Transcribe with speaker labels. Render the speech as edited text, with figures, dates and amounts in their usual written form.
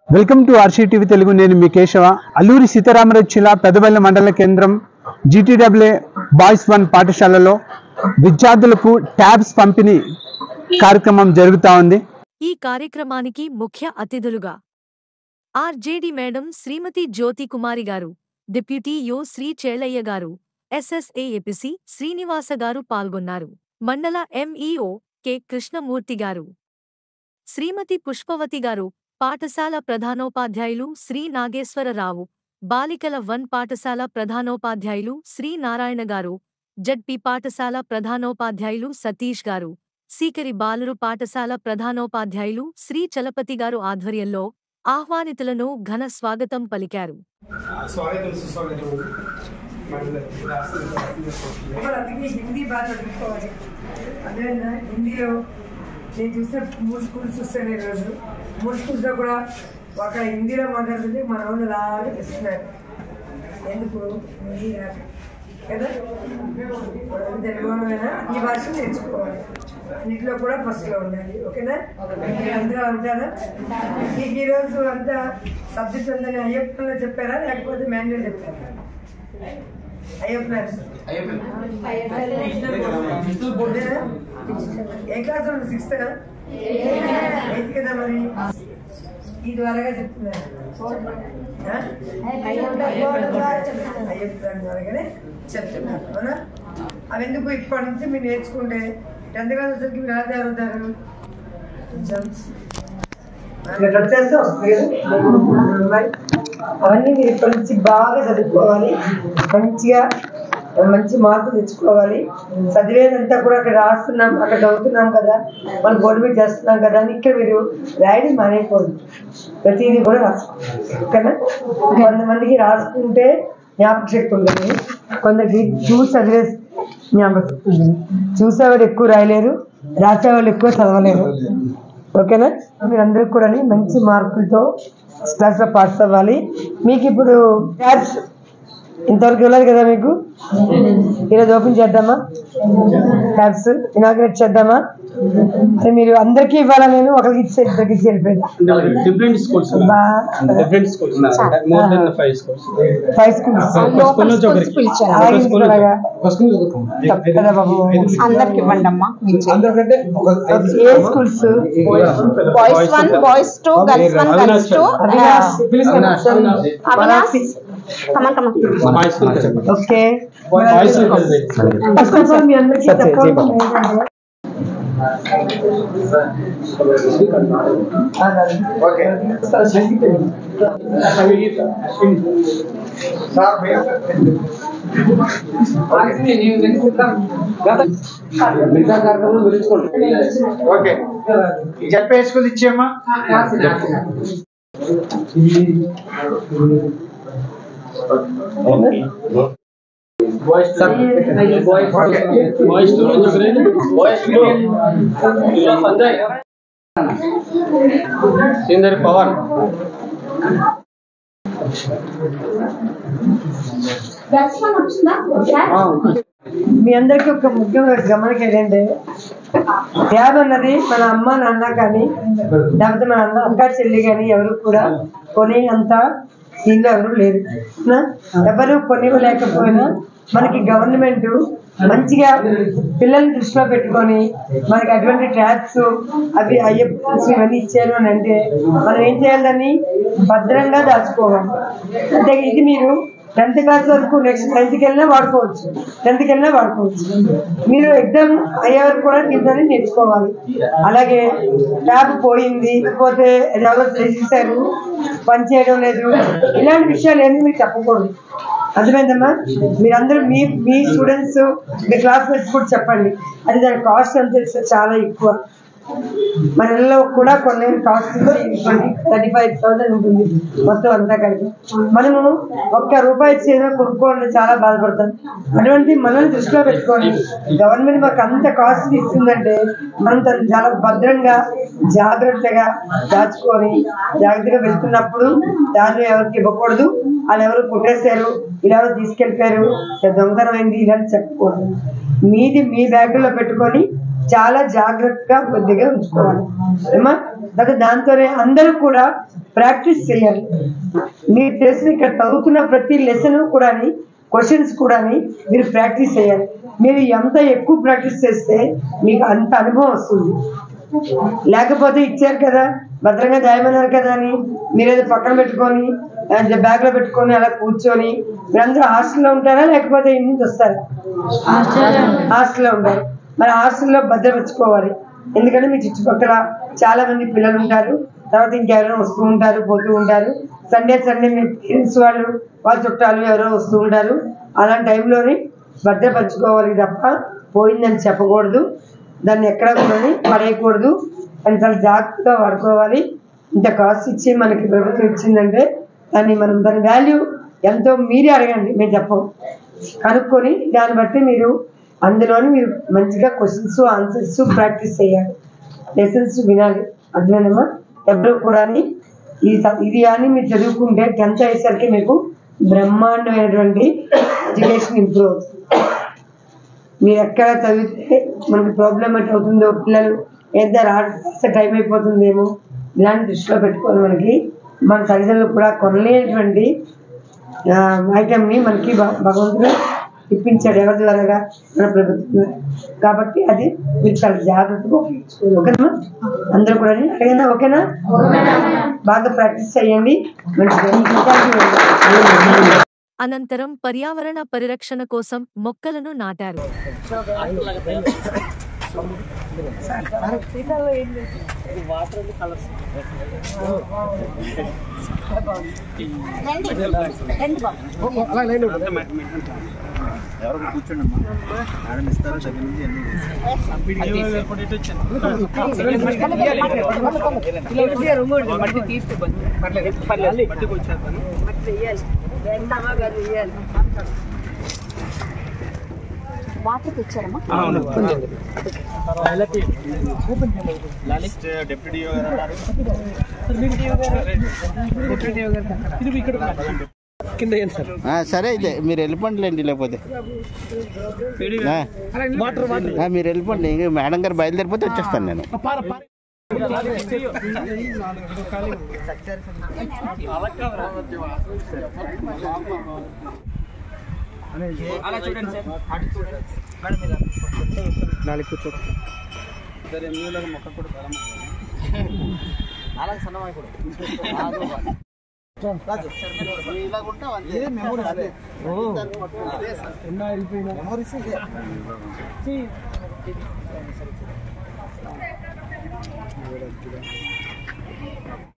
Speaker 1: Welcome to RC TV Telugu. నేను మీ కేశవ. అల్లూరి సీతారామరాజు జిల్లా పెదబెల్ల మండల కేంద్రం జీటీడబ్ల్యూ బాయ్స్ 1 పాఠశాలలో విద్యార్థులకు ట్యాబ్స్ పంపిణీ కార్యక్రమం జరుగుతా ఉంది.
Speaker 2: ఈ కార్యక్రమానికి ముఖ్య అతిథులుగా ఆర్జేడి మేడం శ్రీమతి జ్యోతి కుమారి గారు, డిప్యూటీ యో శ్రీ చేలయ్య గారు, ఎస్ఎస్ఏఎపిసి శ్రీనివాస గారు పాల్గొన్నారు. మండల ఎంఈఓ కె కృష్ణమూర్తి గారు, శ్రీమతి పుష్పవతి గారు, పాఠశాల ప్రధానోపాధ్యాయులు శ్రీ నాగేశ్వరరావు, బాలికల 1 పాఠశాల ప్రధానోపాధ్యాయులు శ్రీ నారాయణ గారు, జడ్పీ పాఠశాల ప్రధానోపాధ్యాయులు సతీష్ గారు, సీకరి బాలురు పాఠశాల ప్రధానోపాధ్యాయులు శ్రీ చలపతి గారు ఆధ్వర్యంలో ఆహ్వానితులను ఘన స్వాగతం పలికారు.
Speaker 3: నేను చూస్తే 3 స్కూల్స్ చూస్తాను. ఈరోజు 3 స్కూల్స్లో కూడా ఒక హిందీలో మాట్లాడుతుంటే మన వాళ్ళు లాగా తెస్తున్నారు. ఎందుకు హిందీ రాక కదా, తెలుగులోనైనా అన్ని భాషలు నేర్చుకోవాలి, అన్నింటిలో కూడా ఫస్ట్లో ఉండాలి. ఓకేనా? అందరూ అంటారా? మీకు ఈరోజు అంతా సబ్జెక్ట్ ఉందని అయ్యప్పలో చెప్పారా లేకపోతే మ్యాన్యువల్ చెప్పారా? అయ్యప్ప ఏ క్లాస్? 6th 8th కదా. మరి ఈ ద్వారాగా చెప్తున్నారు, అయ్యప్ప ద్వారాగానే చెప్తున్నారు. అవునా? అవి ఎందుకు ఇప్పటి నుంచి మీరు నేర్చుకుంటే 10th క్లాస్ వచ్చరికి మీరు ఎలా తయారవుతారు? అవన్నీ మీరు ఇప్పటి నుంచి బాగా చదువుకోవాలి, మంచి మార్కులు తెచ్చుకోవాలి. చదివేదంతా కూడా అక్కడ రాస్తున్నాం, అక్కడ చదువుతున్నాం కదా, మనం బోర్డు మీద చేస్తున్నాం కదా అని ఇక్కడ మీరు రాయడం మానేయకూడదు. ప్రతిదీ కూడా రాసుకోవాలి. ఓకేనా? కొంతమందికి రాసుకుంటే జ్ఞాపక శక్తి ఉంటుంది, కొందరికి చూసి చదివే జ్ఞాపక శక్తి ఉంటుంది. చూసేవాళ్ళు ఎక్కువ రాయలేరు, రాసేవాళ్ళు ఎక్కువ చదవలేరు. ఓకేనా? మీరందరూ కూడా మంచి మార్కులతో క్లాస్లో పాస్ అవ్వాలి. మీకు ఇప్పుడు ట్యాబ్స్ ఇంతవరకు వెళ్ళదు కదా, మీకు ఈరోజు ఓపెన్ చేద్దామా? ట్యాబ్స్ ఇనాగ్రేట్ చేద్దామా? అది మీరు అందరికీ ఇవ్వాలా? నేను ఒకరికి ఇచ్చి ఇద్దరికి ఇచ్చి వెళ్ళిపోయింది. 5 schools కదా బాబు, అందరికి ఇవ్వండి అమ్మా. ఏ schools?
Speaker 4: Boys 1, boys 2, girls 1, girls 2.
Speaker 3: Okay, మీ అందరికీ
Speaker 5: చెప్పే స్కూల్ ఇచ్చేమ్మా. పవర్
Speaker 3: మీ అందరికీ ఒక ముఖ్యంగా గమనిక ఏంటంటే, ట్యాబ్ అన్నది మన అమ్మ నాన్న కానీ లేకపోతే మన అక్క చెల్లి కానీ ఎవరు కూడా కొనే అంత దీనిలో ఎవరు లేరు. ఎవరు కొనివ్వలేకపోయినా మనకి గవర్నమెంట్ మంచిగా పిల్లల్ని దృష్టిలో పెట్టుకొని మనకి అటువంటి ట్యాబ్స్ అవి అయ్యప్ప ఇవన్నీ ఇచ్చారు అని అంటే మనం ఏం చేయాలని భద్రంగా దాచుకోవాలి. అంటే ఇది మీరు 10th క్లాస్ వరకు నెక్స్ట్ 9th వెళ్ళినా వాడుకోవచ్చు, 10th వెళ్ళినా వాడుకోవచ్చు. మీరు ఎగ్జామ్ అయ్యే వరకు కూడా దీంట్లోనే నేర్చుకోవాలి. అలాగే ట్యాబ్ పోయింది లేకపోతే ఎవరో చేసేసారు, పని చేయడం లేదు, ఇలాంటి విషయాలు ఏమి మీరు చెప్పకూడదు. అర్థమైందమ్మా? మీరందరూ మీ స్టూడెంట్స్ మీ క్లాస్మేట్స్ కూడా చెప్పండి. అది దాని కాస్ట్ అంత చాలా ఎక్కువ. మన ఇళ్ళలో కూడా కొన్ని కాస్ట్ 35,000 ఉంటుంది మొత్తం అంతా కలిపి. మనము ₹1 ఇచ్చేదో కొనుక్కోవాలని చాలా బాధపడతాం. అటువంటి మనల్ని దృష్టిలో పెట్టుకొని గవర్నమెంట్ మాకు అంత కాస్ట్ ఇస్తుందంటే మనం చాలా భద్రంగా జాగ్రత్తగా దాచుకొని జాగ్రత్తగా వెళ్తున్నప్పుడు దాన్ని ఎవరికి ఇవ్వకూడదు. వాళ్ళు ఎవరు కుట్టేశారు, ఇలా ఎవరు తీసుకెళ్ళిపోయారు, దొంగతనం అయింది ఇలా చెప్పకూడదు. మీది మీ బ్యాగుల్లో పెట్టుకొని చాలా జాగ్రత్తగా కొద్దిగా ఉంచుకోవాలి. ఏమా దాంతోనే అందరూ కూడా ప్రాక్టీస్ చేయాలి. మీరు తెలిసిన ఇక్కడ చదువుతున్న ప్రతి లెసన్ కూడా క్వశ్చన్స్ కూడా మీరు ప్రాక్టీస్ చేయాలి. మీరు ఎంత ఎక్కువ ప్రాక్టీస్ చేస్తే మీకు అంత అనుభవం వస్తుంది. లేకపోతే ఇచ్చారు కదా భద్రంగా జాయమన్నారు కదా అని మీరేదో పక్కన పెట్టుకొని బ్యాగ్లో పెట్టుకొని అలా కూర్చొని మీరందరూ హాస్టల్లో ఉంటారా లేకపోతే ఇంటి నుంచి వస్తారా? హాస్టల్లో ఉంటారు. మరి హాస్టల్లో భద్రపరచుకోవాలి. ఎందుకంటే మీ చుట్టుపక్కల చాలా మంది పిల్లలు ఉంటారు, తర్వాత ఇంకెవరైనా వస్తూ ఉంటారు పోతూ ఉంటారు. సండే మీ పేరెంట్స్ వాళ్ళ చుట్టాలు ఎవరో వస్తూ ఉంటారు. అలాంటి టైంలోని భద్రపరచుకోవాలి తప్ప పోయిందని చెప్పకూడదు. దాన్ని ఎక్కడ కూడా పడేయకూడదు. దాన్ని చాలా జాగ్రత్తగా వాడుకోవాలి. ఇంత కాస్ట్ ఇచ్చి మనకి ప్రభుత్వం ఇచ్చిందంటే దాన్ని దాని వాల్యూ ఎంతో మీరే అడగండి, మేము చెప్పం. కనుక్కొని దాన్ని బట్టి మీరు అందులోని మీరు మంచిగా క్వశ్చన్స్ ఆన్సర్స్ ప్రాక్టీస్ చేయాలి, లెసన్స్ వినాలి. అర్థమైందమ్మా? ఎవరు కూడా ఇది కానీ మీరు చదువుకుంటే 10th అయ్యేసరికి మీకు బ్రహ్మాండమైనటువంటి ఎడ్యుకేషన్ ఇంప్రూవ్ అవుతుంది. మీరు ఎక్కడ చదివితే మనకి ప్రాబ్లం ఎట్ అవుతుందో, పిల్లలు ఏదో రాసే టైం అయిపోతుందేమో ఇలాంటి దృష్టిలో పెట్టుకొని మన తల్లిదండ్రులు కూడా కొనలేనటువంటి ఐటమ్ని మనకి భగవంతుడు ఇప్పించాడు. ఎవరి ద్వారాగా? మన ప్రభుత్వం. కాబట్టి అది మీరు చాలా జాగ్రత్తగా ఉపయోగించుకోండి. ఓకేనా? అందరూ కూడా అడిగినా ఓకేనా? బాగా ప్రాక్టీస్ చేయండి.
Speaker 2: అనంతరం పర్యావరణ పరిరక్షణ కోసం మొక్కలను నాటారు.
Speaker 5: ఎవరు కూర్చోండమ్మా, మేడం ఇస్తారా దగ్గర నుంచి
Speaker 4: వాటర్ తెచ్చారమ్మా.
Speaker 5: డిప్యూటీ
Speaker 6: సరే అయితే మీరు వెళ్ళిపోండిలేండి, లేకపోతే మీరు వెళ్ళిపోండి. మేడం గారు బయలుదేరిపోతే వచ్చేస్తాను నేను.
Speaker 5: అలా చూడండి సార్, నాలుగు కూర్చో సార్. ఎమ్మెల్యేలకు మొక్క కూడా అలాగే సన్నమాయి కూడా మెమోరీస్